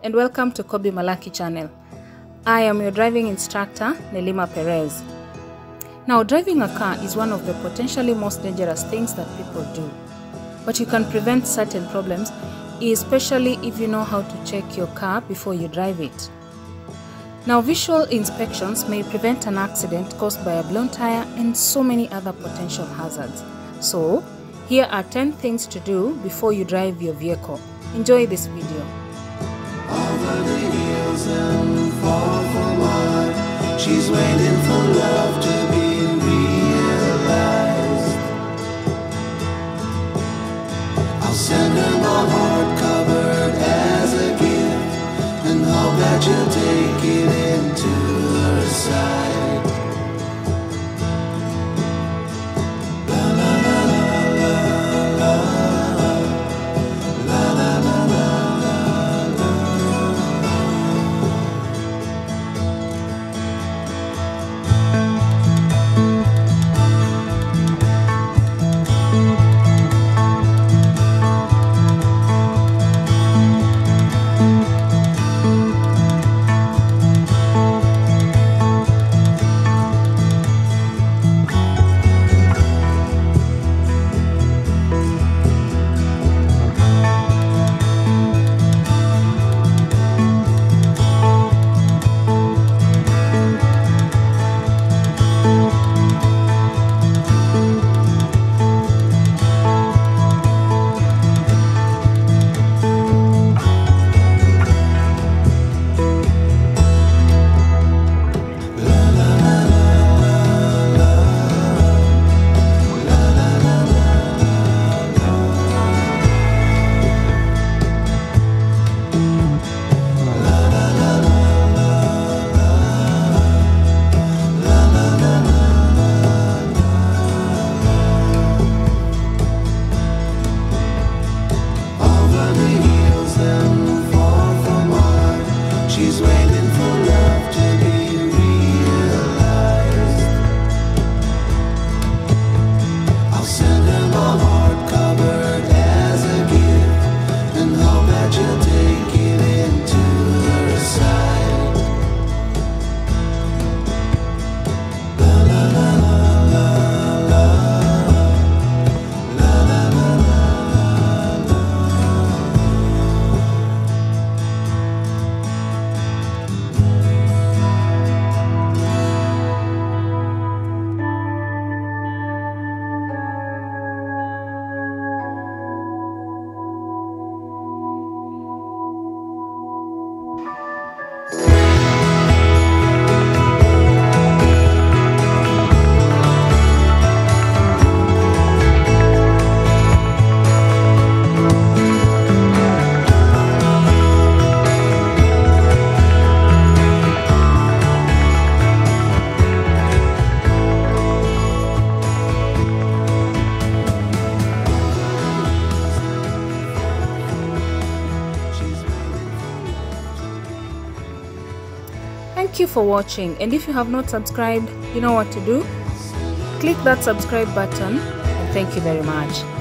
and welcome to Kobi Malaki channel. I am your driving instructor, Nelima Perez. Now, driving a car is one of the potentially most dangerous things that people do. But you can prevent certain problems, especially if you know how to check your car before you drive it. Now, visual inspections may prevent an accident caused by a blown tire and so many other potential hazards. So, here are 10 things to do before you drive your vehicle. Enjoy this video. Over the hills and far from what she's waiting for love to be realized. I'll send her my heart covered as a gift and hope that you'll take it into her side. Thank you for watching, and if you have not subscribed, you know what to do. Click that subscribe button, and thank you very much.